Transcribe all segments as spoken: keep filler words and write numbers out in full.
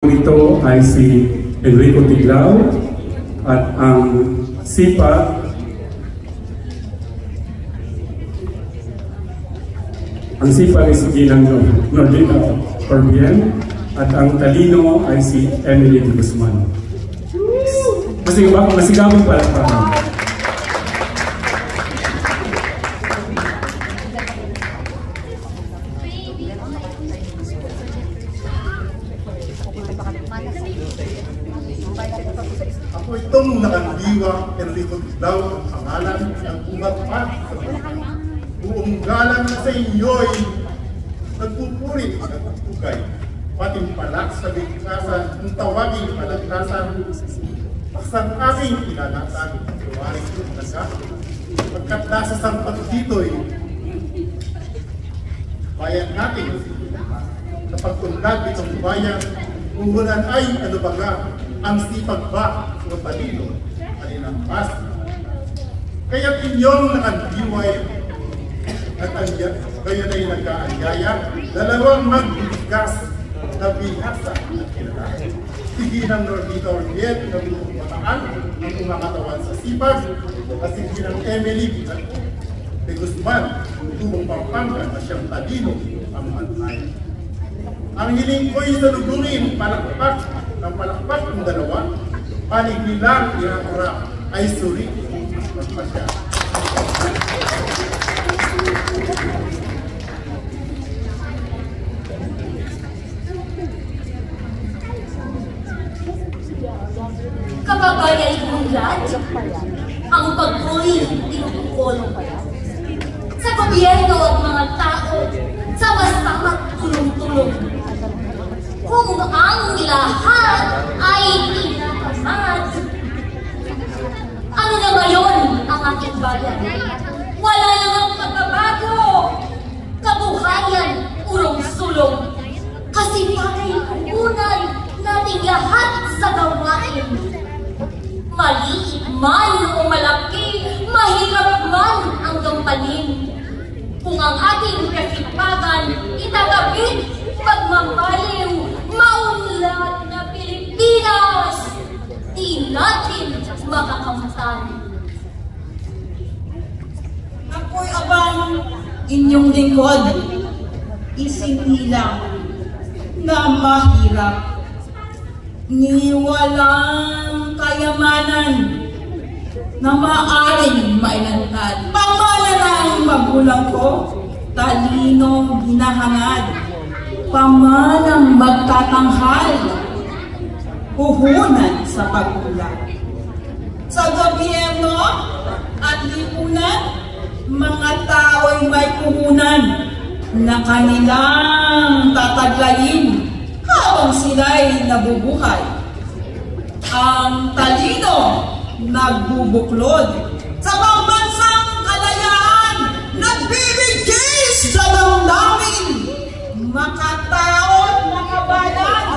Ito ay si Enrico Tiglao at ang sipa ang sipa ay si Ginang Nordina Corbien at ang talino ay si Emily Guzman. Masigabong palakpakan. Ako itong nakandiwa, Enrico Tiglao, ang pangalan ng umatpat sa buong galang na sa inyo'y nagpupuri at nagpupugay, patimpalak sa bigkasan ng tawaging palagkasan, paksang aking pinanatan ang gawaring yung naga, pagkat nasa sampat dito'y bayan natin sa pagtungkad itong bayan, ungunan ay ano baga ang sipag ba o talino, kaninang pas. Kaya't inyong nakandiway at kayo na'y nagkaanyaya, dalawang magbibigas na bihasa at kilala. Sige ng Nordita Orliet na buong mataan ang kumakatawan sa sipag, at sige ng Emily at de Guzman, tubong Pampanga na siyang talino ang mantay. Ang hiling ko'y salugungin palakpak ng palakpak ng dalawa, panig nilang irakura ay suri at pasya. Kababayan Bunglad, ang pagko'y tinutungkol sa gobyerno at mga tao sa masama't tulong-tulong. Kung ang lahat ay tinatamad, ano na ngayon ang ating bayan? Wala namang pagbabago. Kabuhayan, urong-sulong. Kasi pakaipunan nating lahat sa gawain. Maliit man o malaki, mahirap man ang gampanin. Kung ang ating kasipagan itagapit, pagmamalim, maunlad na Pilipinas, di natin makakamtan. Ako'y abang inyong lingkod, isinilang na mahirap, ni walang kayamanan na maaaring mailantad. Pangalan ng magulang ko, talinong hinahangad, pamanang magtatanghal, puhunan sa pagkulang. Sa gobyerno at lipunan, mga tao'y may puhunan na kanilang tataglayin habang sila'y nabubuhay. Ang talino nagbubuklod sa pambansang kalayaan, nagbibigay sa damdamin, makataon, makabayan.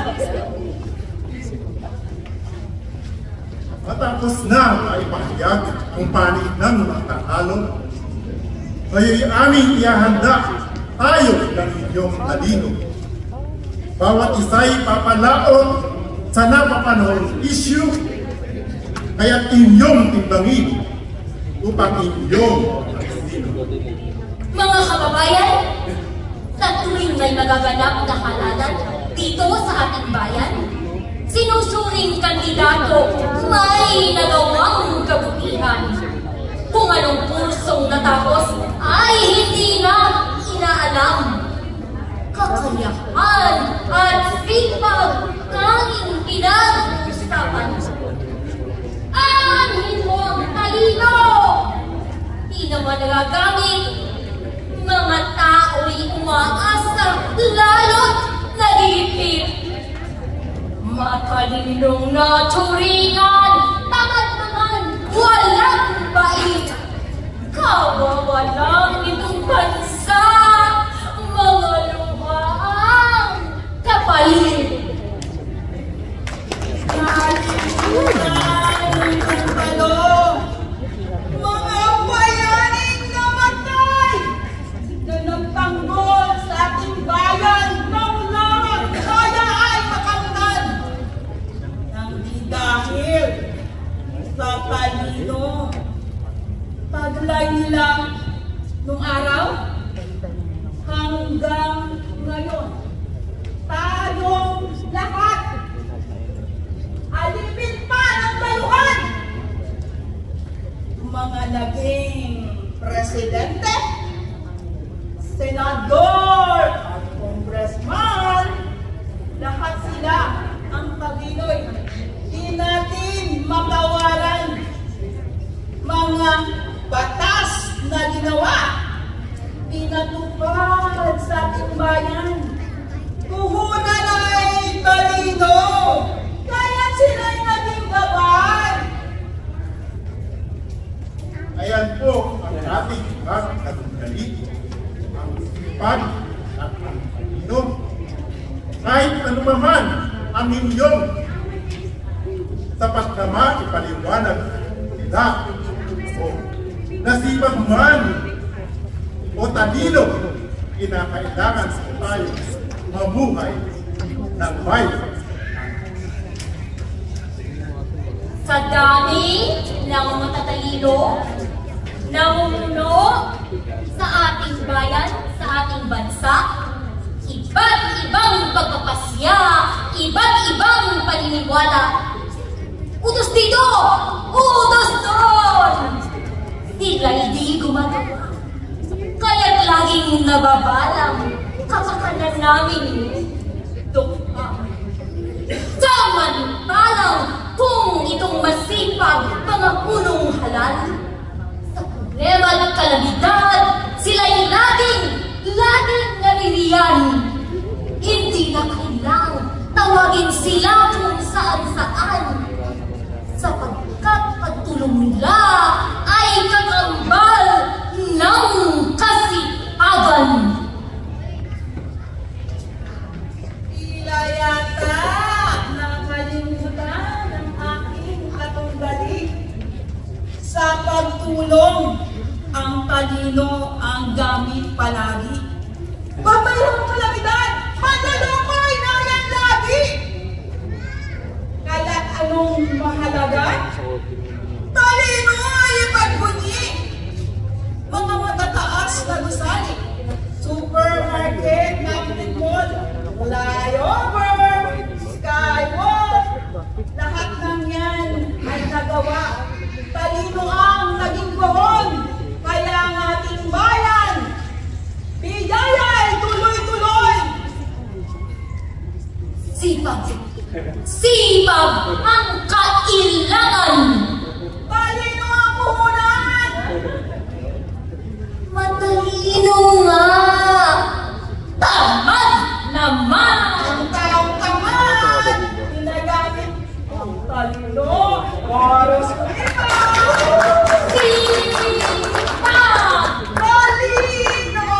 Matapos na maipahayag kung panig ng mga tatalo, ngayon aming ihahanda tayo ng inyong talino. Bawat isa'y papalaot sa napapanahong issue, kaya't inyong timbangin upang inyong talino. Mga kababayan, sa tuwing may magaganap na halalan dito sa ating bayan, sinusuring kandidato may nagawang kabutihan. Kung anong kursong natapos ay hindi na inaalam. Kakayahan at sipag tanging pinag-usapan. Aanhin mo ang talino! Di naman nagagamit. Mga tao'y umaasa, lalo't nagipit. Matalinong naturingan, tamad naman, walang bait. Kawawa lang itong bansa, mga lumaang kapalit. Kalimutan ng talo, mga bayaning namatay na nagtanggol sa ating bayan ng lahat kaya ay makamtan. lang nung araw hanggang ngayon. Tayong lahat alipin pa ng bayuhan. Mga naging presidente, senador at congressman, lahat sila ang Paginoy. Di natin makawalan mga batas na ginawa, pinatupad sa ating bayan. Puhunan ay talino, kaya sila'y naging gabay. Ayan po ang ating pagkagali, ang sipag at ang talino. Kahit anuman ang inyong sapat naman ipaliwanag sila o nasipag man o talino, kinakailangan sa tayo mamuhay ng bayan. Sa dami ng matatalino, namumuno sa ating bayan, sa ating bansa, iba't ibang pagpapasya, iba't ibang paniniwala. Utos dito! Utos doon! Sila'y di gumagawa. Kaya't laging nababalang kapakanan namin dokta. Samantalang kung itong masipag pangapunong halal, sa problema at kalamidad, sila'y laging, laging naririyan. Hindi na kailangang tawagin sila kung saan-saan, sapagkat pagtulong nila ay kakambal ng kasipagan. Tila yata nakalimutan ng aking katunggali. Sa pagtulong, ang talino ang gamit palagi. Babayang kalamidad, madalukay na yan lagi. Kaya anong mahalaga? Talino ay ipagbunyi. Mga matataas na gusali, supermarket, shopping mall, flyover, skywalk, lahat ng yan ay nagawa. Talino ang naging buhon, kaya ang ating bayan, biyaya ay tuloy-tuloy. Sipag, sipag ang kailangan. Talino ang puhunan. Matalino nga. Tamad naman. Ang taong tamad, ginagamit ang talino para sa iba. Sipag! Talino!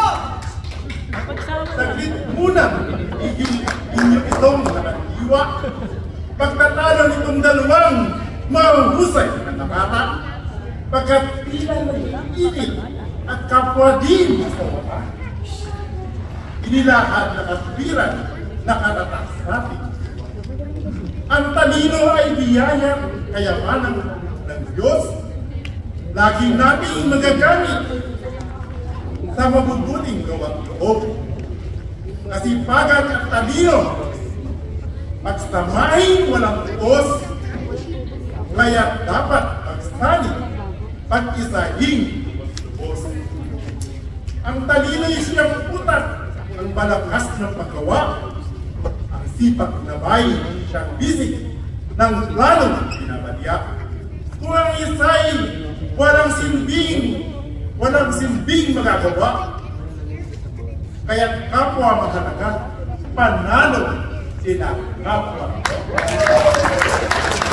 Saglit muna, inyong inyo itong nakatiwa. Pagtatalo nitong dalawang mahusay na nakata, pagkat tila nag-iinit at kapwa din sa wata. Inilahad na katwiran na karatas natin. Ang talino ay biyaya, kayamanan ng Diyos. Lagi nating magagamit sa mabubuting gawang loob. Kasipagan at talino, pagsamahin walang utos, kaya dapat magsani, pag-isahing utos. Ang talino ay siyang utak, ang malakas ng paggawa. Ang sipag na bayan siyang bisig ng planong pinabadya. Kung ang isa'y walang simbing, walang simbing magagawa, kaya't kapwa mahalaga, panalo sila kapwa.